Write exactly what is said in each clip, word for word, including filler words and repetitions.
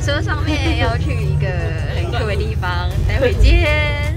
车上面要去一个很酷的地方，待会见。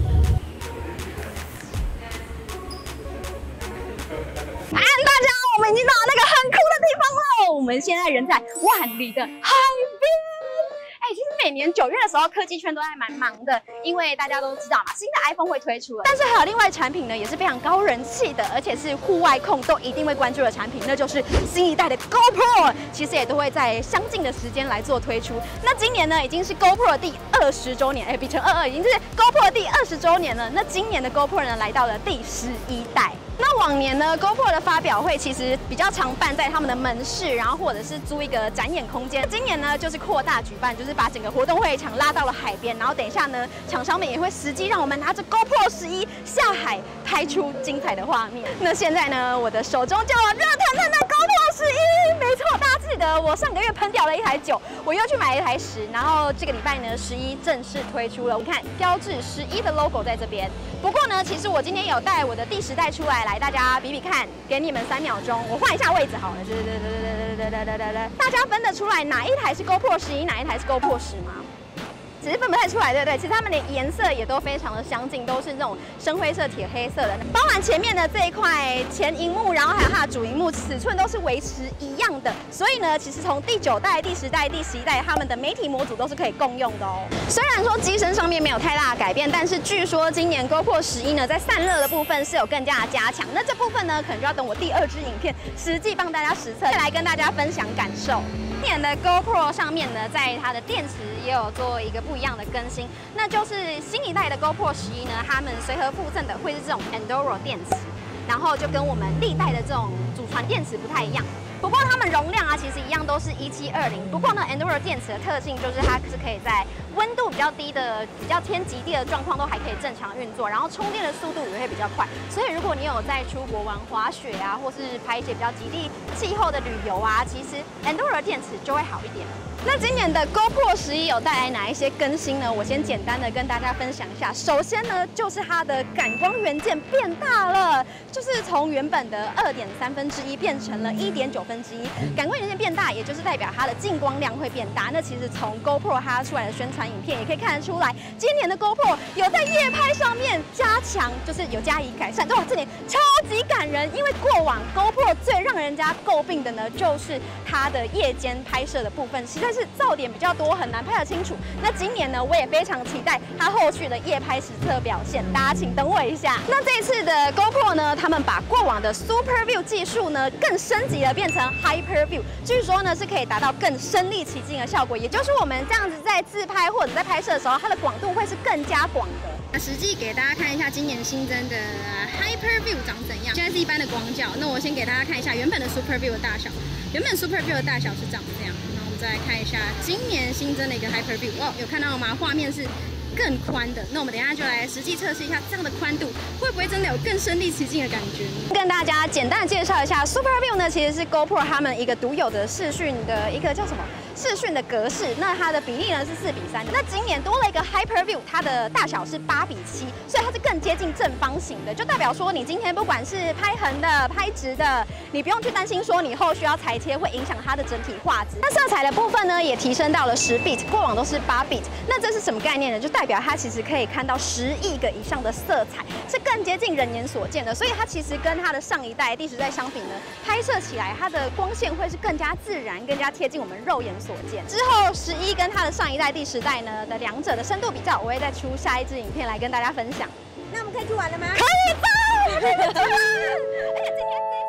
啊，大家，我们已经到那个很酷的地方了。我们现在人在万里的海边。 哎，其实每年九月的时候，科技圈都还蛮忙的，因为大家都知道嘛，新的 iPhone 会推出了。但是还有另外产品呢，也是非常高人气的，而且是户外控都一定会关注的产品，那就是新一代的 GoPro。其实也都会在相近的时间来做推出。那今年呢，已经是 GoPro 的第二十周年，哎，比成二二已经是 GoPro 的第二十周年了。那今年的 GoPro 呢，来到了第十一代。 那往年呢 ，GoPro 的发表会其实比较常办在他们的门市，然后或者是租一个展演空间。今年呢，就是扩大举办，就是把整个活动会场拉到了海边。然后等一下呢，厂商们也会实际让我们拿着 GoPro 十一下海，拍出精彩的画面。那现在呢，我的手中就有热腾腾的 GoPro 十一，没错，大家记得我上个月喷掉了一台九，我又去买了一台十，然后这个礼拜呢，十一正式推出了。你看，标志十一的 logo 在这边。不过呢，其实我今天有带我的第十代出来。 来，大家比比看，给你们三秒钟，我换一下位置好了。对对对对对对对对对对，大家分得出来哪一台是 GoPro 十一，哪一台是 GoPro 十吗？ 只是分不太出来，对不对？其实它们的颜色也都非常的相近，都是那种深灰色、铁黑色的。包含前面的这一块前荧幕，然后还有它的主荧幕，尺寸都是维持一样的。所以呢，其实从第九代、第十代、第十一代，它们的媒体模组都是可以共用的哦。虽然说机身上面没有太大的改变，但是据说今年 GoPro 十一呢，在散热的部分是有更加的加强。那这部分呢，可能就要等我第二支影片实际帮大家实测，再来跟大家分享感受。 今年的 GoPro 上面呢，在它的电池也有做一个不一样的更新，那就是新一代的 GoPro 十一呢，它们随和附赠的会是这种 Enduro 电池，然后就跟我们历代的这种祖传电池不太一样。 不过它们容量啊，其实一样都是一七二零。不过呢 ，Enduro 电池的特性就是它是可以在温度比较低的、比较偏极地的状况都还可以正常运作，然后充电的速度也会比较快。所以如果你有在出国玩滑雪啊，或是拍一些比较极地气候的旅游啊，其实 Enduro 电池就会好一点。 那今年的 GoPro 十一有带来哪一些更新呢？我先简单的跟大家分享一下。首先呢，就是它的感光元件变大了，就是从原本的二点三分之一变成了一点九分之一。感光元件变大，也就是代表它的进光量会变大。那其实从 GoPro 它出来的宣传影片也可以看得出来，今年的 GoPro 有在夜拍上面加强，就是有加以改善。哇，这点超级感人，因为过往 GoPro 最让人家诟病的呢，就是它的夜间拍摄的部分，实在是噪点比较多，很难拍得清楚。那今年呢，我也非常期待它后续的夜拍实测表现，大家请等我一下。那这一次的 GoPro 呢，他们把过往的 Super View 技术呢更升级了，变成 Hyper View， 据说呢是可以达到更身临其境的效果，也就是我们这样子在自拍或者在拍摄的时候，它的广度会是更加广的。那实际给大家看一下今年新增的 Hyper View 长怎样。现在是一般的广角，那我先给大家看一下原本的 Super View 的大小，原本 Super View 的大小是长这样。 再来看一下今年新增的一个 Hyper View， 哦，有看到吗？画面是更宽的。那我们等一下就来实际测试一下这样的宽度会不会真的有更身临其境的感觉。跟大家简单的介绍一下 Super View 呢，其实是 GoPro 他们一个独有的视讯的一个叫什么？ 视讯的格式，那它的比例呢是四比三。那今年多了一个 Hyper View， 它的大小是八比七，所以它是更接近正方形的，就代表说你今天不管是拍横的、拍直的，你不用去担心说你后续要裁切会影响它的整体画质。那色彩的部分呢，也提升到了十 bit， 过往都是八 bit。那这是什么概念呢？就代表它其实可以看到十亿个以上的色彩，是更接近人眼所见的。所以它其实跟它的上一代第十代相比呢，拍摄起来它的光线会是更加自然、更加贴近我们肉眼所见。之后十一跟它的上一代第十代呢的两者的深度比较，我会再出下一支影片来跟大家分享。 那我们可以去玩了吗？ 可以的，可以去玩。而且今天这些，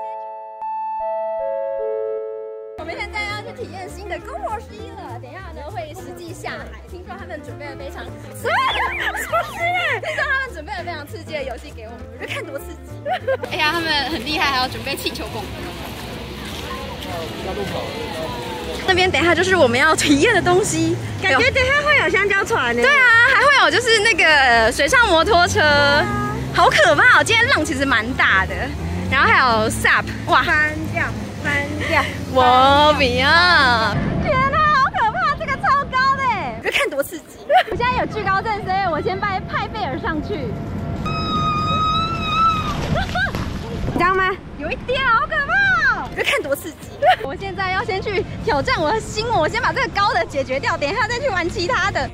我们现在要去体验新的 GoPro 十一了。等一下呢会实际下海，听说他们准备了非常刺激，听说他们准备了非常刺激的游戏给我们，我就看多刺激。哎呀，他们很厉害，还要准备气球拱。那边等一下就是我们要体验的东西， 感觉等一下会有香蕉船呢。 对啊，还会有就是那个水上摩托车，好可怕哦！今天浪其实蛮大的，然后还有 S U P， 哇， 翻掉，翻掉， 我不要！天哪，好可怕，这个超高的，别看多刺激！我现在有惧高症，所以我先派派贝尔上去。你知道吗？有一点好可怕哦！别看多刺激！我我现在要先去挑战我的心魔，我先把这个高的解决掉，等一下再去玩其他的。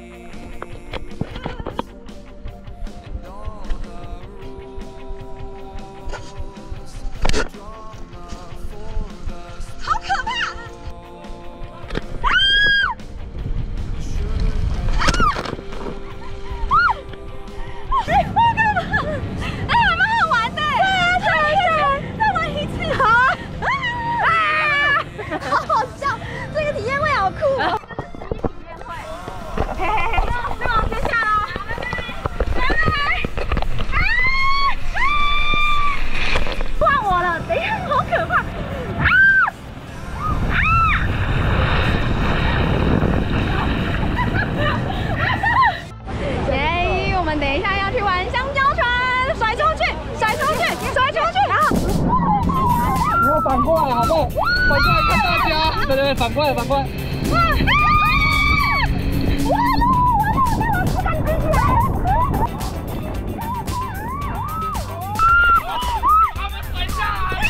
好可怕！啊！哎，好可怕！哎，还蛮好玩的。对啊，再玩一次，再玩一次。好啊！啊！好好笑，这个体验会好酷哦。这是十一体验会。嘿嘿嘿，再往前下喽！来来来！啊！换我了，等一下，好可怕！啊！耶！我们等一下要去玩香蕉船，甩出去，甩出去，甩出去，然后你要反过来好不好？反过来看大家，对对对，反过来，反过来。 哇！哇！我不敢举起来。 他们甩下来。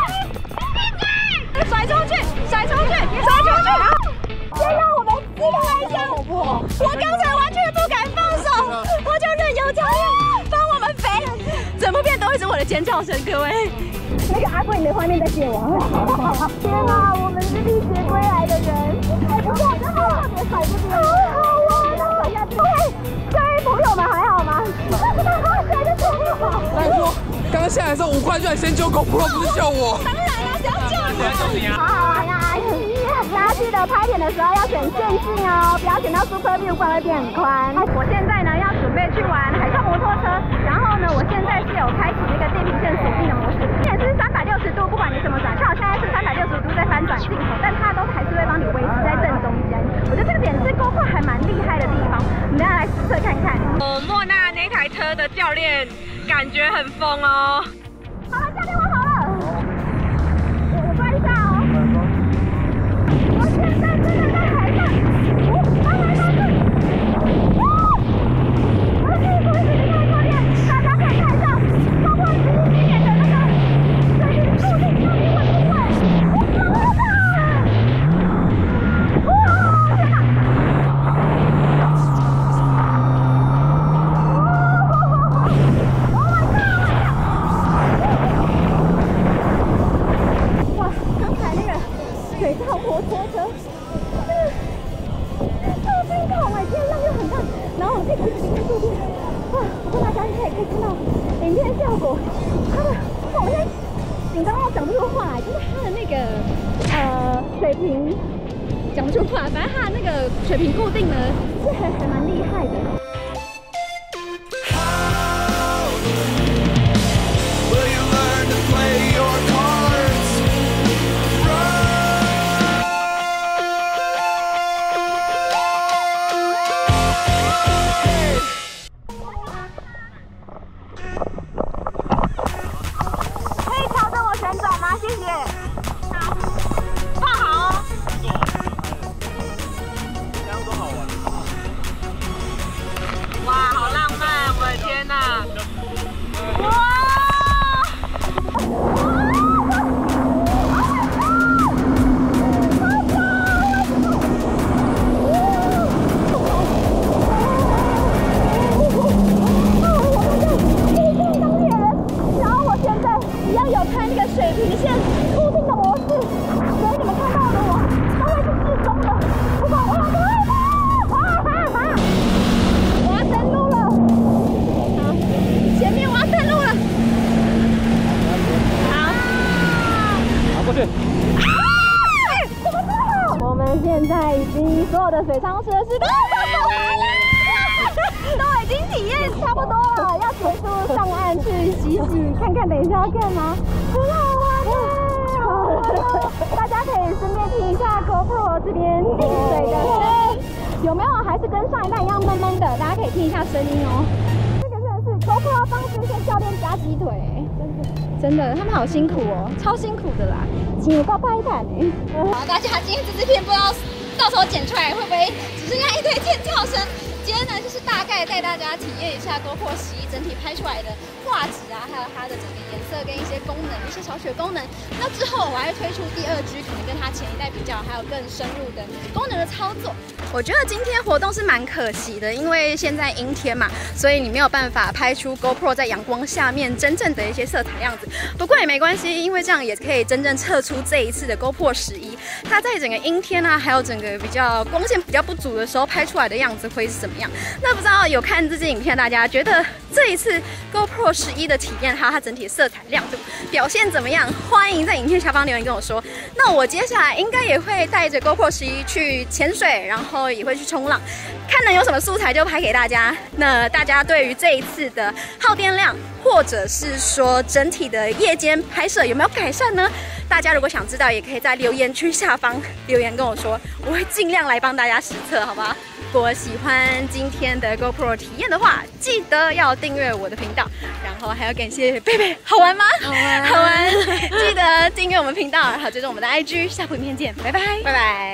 甩出去，甩出去，甩出去！然后先让我们激动一下，好不好？我刚才完全不敢放手，我就任由教练帮我们飞，怎么变都会是我的尖叫声，各位。那个阿贵，你的画面在写我。天哪，我们是历劫归来的人。哎，不过真的特别甩出去，好好玩哦！甩下去。各位朋友们还好吗？甩的真好。 来说，刚刚下来的时候，五块居然先救GoPro，不是救我。 当然啦，谁要救你？ 谁要救你啊？ 好好玩呀！大家记得拍片的时候要选线性哦，不要选到 Super View， 不然会变很宽。我现在呢要准备去玩海上摩托车，然后呢，我现在是有开启那个电平线锁定的模式，也是三百六十度，不管你怎么转，像我现在是三百六十度在翻转镜头，但它都还是会帮你维持在正中间。我觉得这个点是 GoPro 还蛮厉害的地方，我们大家来实测看看。 呃，莫娜那台车的教练感觉很疯哦。 好了，教练我好了，我我抓一下哦。我现在真的在海上，哦，来来来来，哦，我可以不会被太靠近，大家可以看一下，包括十一点的那个水平固定到底稳不稳？好可怕！哇，天哪！哇，刚才那个水上摩托车，超惊恐哎！天浪又很大，然后我们这个是零速度，哇！不过大家应该也可以看到影片效果，它的，哇！我现在紧张到讲不出话来，就是它的那个呃水平讲不出话，反正它的那个水平固定呢是还还蛮厉害的。 Will you learn to play your cards right? 可以朝着我旋转吗？谢谢。好，放好哦。 这样多好玩！ 哇，好浪漫！我的天哪！ 哇！然后我现在一样有开那个水平线固定的模式，所以你们看到的我都会是适中的。不过我好可怕！啊啊啊！我要登陆了。好，前面我要登陆了。好。 拿过去。 啊！怎么这么好？我们现在已经所有的水上设施都都已经体验差不多了，要结束上岸去洗洗，看看等一下要干嘛，很好玩耶！好玩，大家可以顺便听一下 GoPro 这边进水的声音，有没有还是跟上一代一样闷闷的？大家可以听一下声音哦。这个真的是 GoPro 要帮这些教练加鸡腿，真的真的，他们好辛苦哦，超辛苦的啦，请我告拍一看哎。好，大家今天这支片不知道到时候剪出来会不会只剩下一堆尖叫声？今天呢，带大家体验一下GoPro 十一整体拍出来的画质啊，还有它的整个颜色色跟一些功能，一些小雪功能。那之后我还会推出第二 G， 可能跟它前一代比较，还有更深入的功能的操作。我觉得今天活动是蛮可惜的，因为现在阴天嘛，所以你没有办法拍出 GoPro 在阳光下面真正的一些色彩样子。不过也没关系，因为这样也可以真正测出这一次的 GoPro 十一，它在整个阴天啊，还有整个比较光线比较不足的时候拍出来的样子会是怎么样？那不知道有看这支影片，大家觉得这一次 GoPro 十一的体验，还有它整体的色彩亮度表现怎么样？欢迎在影片下方留言跟我说。那我接下来应该也会带着 GoPro 十一去潜水，然后也会去冲浪，看能有什么素材就拍给大家。那大家对于这一次的耗电量，或者是说整体的夜间拍摄有没有改善呢？大家如果想知道，也可以在留言区下方留言跟我说，我会尽量来帮大家实测，好吧？如果喜欢今天的 GoPro 体验的话，记得要订阅我的频道，然后还要感谢贝贝，好玩吗？好玩，好玩，记得订阅我们频道，然后追踪我们的 I G， 下部影片见，拜拜，拜拜。